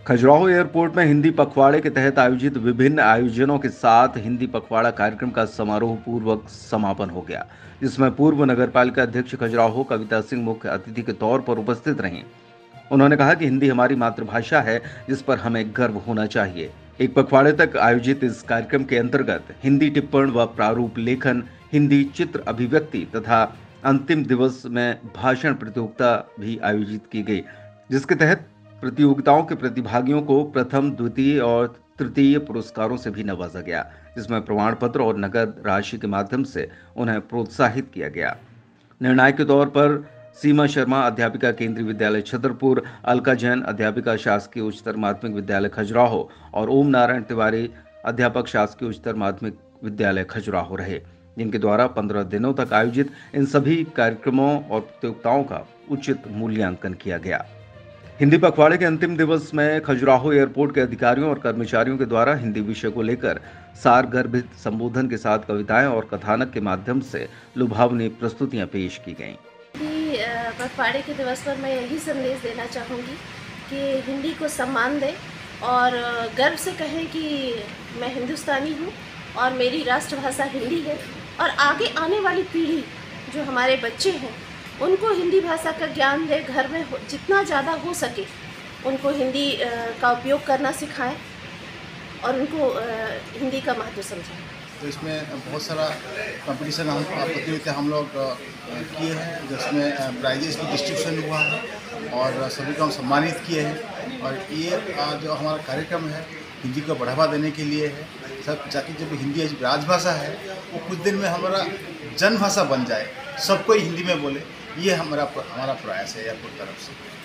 Khajuraho airport में हिंदी पखवाड़े के तहत आयोजित विभिन्न आयोजनों के साथ हिंदी पखवाड़ा कार्यक्रम का समारोह पूर्वक समापन हो गया, जिसमें पूर्व नगरपालिका अध्यक्ष खजुराहो कविता सिंह मुख्य अतिथि के तौर पर उपस्थित रहीं। उन्होंने कहा कि हिंदी हमारी मातृभाषा है, जिस पर हमें गर्व होना चाहिए। एक पखवाड़े तक आयोजित इस कार्यक्रम के अंतर्गत हिंदी टिप्पण व प्रारूप लेखन, हिंदी चित्र अभिव्यक्ति तथा अंतिम दिवस में भाषण प्रतियोगिता भी आयोजित की गई, जिसके तहत प्रतियोगिताओं के प्रतिभागियों को प्रथम, द्वितीय और तृतीय पुरस्कारों से भी नवाजा गया, जिसमें प्रमाण पत्र और नकद राशि के माध्यम से उन्हें प्रोत्साहित किया गया। निर्णायक के तौर पर सीमा शर्मा अध्यापिका केंद्रीय विद्यालय छतरपुर, अलका जैन अध्यापिका शासकीय उच्चतर माध्यमिक विद्यालय खजुराहो और ओम नारायण तिवारी अध्यापक शासकीय उच्चतर माध्यमिक विद्यालय खजुराहो रहे, जिनके द्वारा 15 दिनों तक आयोजित इन सभी कार्यक्रमों और प्रतियोगिताओं का उचित मूल्यांकन किया गया। हिंदी पखवाड़े के अंतिम दिवस में खजुराहो एयरपोर्ट के अधिकारियों और कर्मचारियों के द्वारा हिंदी विषय को लेकर सारगर्भित संबोधन के साथ कविताएं और कथानक के माध्यम से लुभावनी प्रस्तुतियां पेश की गईं। पखवाड़े के दिवस पर मैं यही संदेश देना चाहूँगी कि हिंदी को सम्मान दें और गर्व से कहें कि मैं हिंदुस्तानी हूँ और मेरी राष्ट्रभाषा हिंदी है, और आगे आने वाली पीढ़ी जो हमारे बच्चे हैं उनको हिंदी भाषा का ज्ञान दें। घर में जितना ज़्यादा हो सके उनको हिंदी का उपयोग करना सिखाएं और उनको हिंदी का महत्व समझाएं। तो इसमें बहुत सारा कंपटीशन प्रतियोगिता हम लोग किए हैं, जिसमें प्राइजेस भी डिस्ट्रीब्यूशन हुआ है और सभी को हम सम्मानित किए हैं। और ये जो हमारा कार्यक्रम है हिंदी को बढ़ावा देने के लिए है, सब ताकि जब हिंदी राजभाषा है वो कुछ दिन में हमारा जनभाषा बन जाए, सब कोई हिंदी में बोले। ये हमारा प्रयास है एयरपोर्ट तरफ से।